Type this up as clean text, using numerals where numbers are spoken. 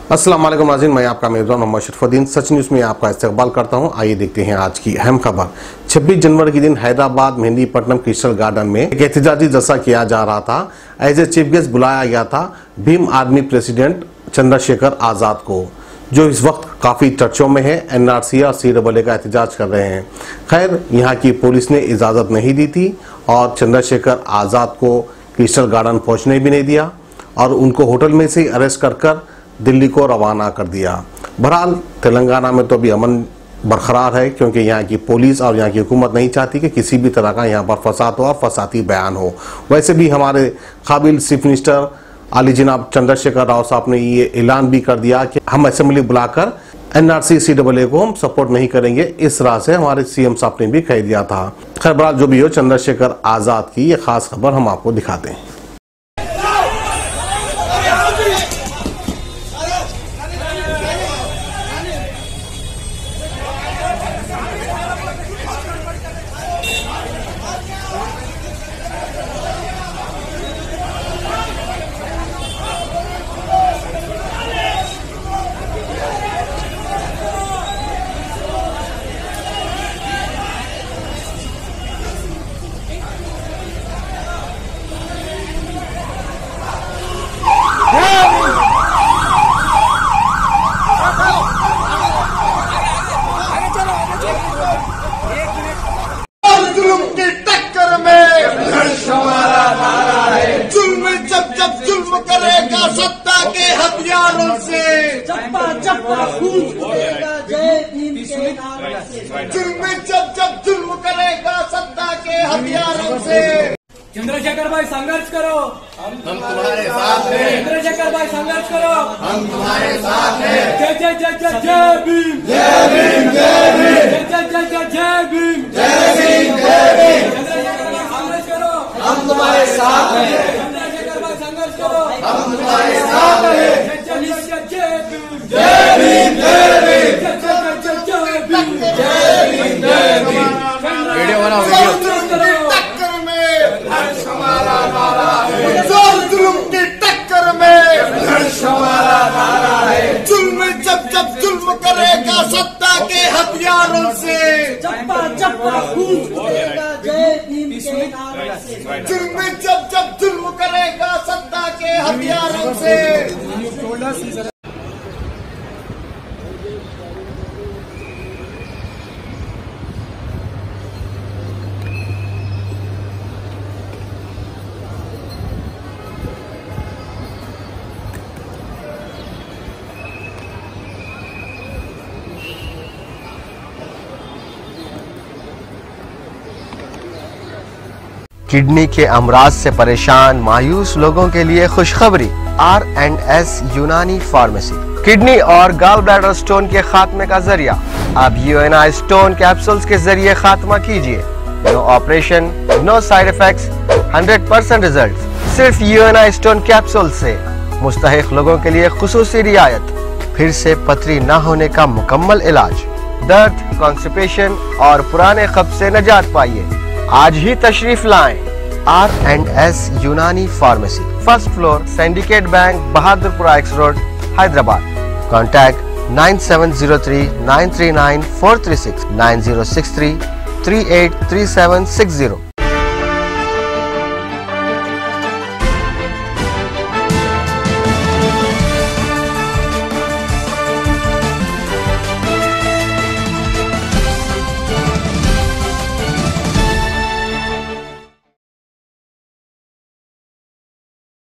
अस्सलाम वालेकुम नाज़रीन, मैं आपका मेज़बान मोहम्मद शरफुद्दीन सच न्यूज़ में आपका इस्तकबाल करता हूं। आइए देखते हैं आज की अहम खबर। 26 जनवरी के दिन हैदराबाद मेहंदीपट्टनम क्रिस्टल गार्डन में एक एहतजाजी जलसा किया जा रहा था। एज ए चीफ गेस्ट बुलाया गया था भीम आर्मी प्रेसिडेंट चंद्रशेखर आज़ाद को, जो इस वक्त काफ़ी चर्चों में है। NRC और CAA का एहतजाज कर रहे हैं। खैर, यहाँ की पुलिस ने इजाज़त नहीं दी थी और चंद्रशेखर आज़ाद को क्रिस्टल गार्डन पहुँचने भी नहीं दिया और उनको होटल में से अरेस्ट कर दिल्ली को रवाना कर दिया। बहरहाल तेलंगाना में तो अभी अमन बरकरार है, क्योंकि यहाँ की पुलिस और यहाँ की हुकूमत नहीं चाहती कि किसी भी तरह का यहाँ पर फसाद हो और फसादी बयान हो। वैसे भी हमारे काबिल चीफ मिनिस्टर अली जनाब चंद्रशेखर राव साहब ने ये ऐलान भी कर दिया कि हम असेंबली बुलाकर NRC CAA को हम सपोर्ट नहीं करेंगे। इस तरह से हमारे CM साहब ने भी कह दिया था। खैर, बहरहाल जो भी हो, चंद्रशेखर आज़ाद की ये खास खबर हम आपको दिखाते हैं। जब जुल्म करेगा सत्ता के हथियारों से, चप्पा चप्पा खून उड़ेगा जय भीम के नारे से। जब जुल्म करेगा सत्ता के हथियारों से। चंद्रशेखर भाई संघर्ष करो, हम तुम्हारे साथ हैं। चंद्रशेखर भाई संघर्ष करो, हम तुम्हारे साथ हैं। जय जय जय जय जय भीम, जय भीम, जय भीम, जय जय जय जय भीम, जय भीम, जय भीम। चंद्रशेखर भाई संघर्ष करो, हम तुम्हारे साथ हैं। चंद्रशेखर भाई संघर्ष करो, हम तुम्हारे साथ हैं। जय जय जय जय भीम, जय भीम, जय भीम, जय जय जय जय भीम, जय भीम, जय भीम। वीडियो बनाओ, वीडियो टक्कर में संघर्ष हमारा नारा है। जुल्म की टक्कर में संघर्ष हमारा नारा है। जब जुल्म करेगा सत्ता के हथियारों से, चप्पा चप्पा खून उड़ेगा जय भीम के नारे से। जब जुल्म करेगा सत्ता के हथियारों से। किडनी के अमराज से परेशान मायूस लोगों के लिए खुशखबरी। R&S यूनानी फार्मेसी किडनी और गॉल ब्लैडर स्टोन के खात्मे का जरिया। अब UNI स्टोन कैप्सूल्स के जरिए खात्मा कीजिए। No operation, no side effects, 100% result. सिर्फ UNI स्टोन कैप्सूल से मुस्तहिक लोगों के लिए खुसूसी रियायत। फिर से पथरी न होने का मुकम्मल इलाज। दर्द, कॉन्स्टिपेशन और पुराने कब्ज से निजात पाइए। आज ही तशरीफ लाएं। R&S Unani pharmacy, first floor, syndicate bank, Bahadurpura X road, Hyderabad. Contact 9703 939 436 9063 383760।